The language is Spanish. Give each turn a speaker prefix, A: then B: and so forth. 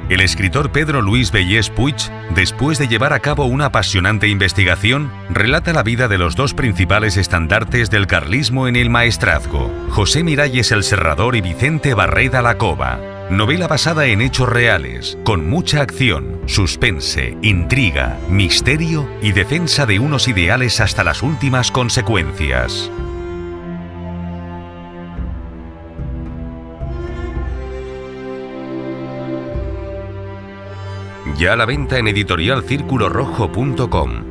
A: El escritor Pedro Luis Vallès Puig, después de llevar a cabo una apasionante investigación, relata la vida de los dos principales estandartes del carlismo en el maestrazgo, José Miralles el Serrador y Vicente Barreda la Cova. Novela basada en hechos reales, con mucha acción, suspense, intriga, misterio y defensa de unos ideales hasta las últimas consecuencias. Ya a la venta en editorialcirculorrojo.com.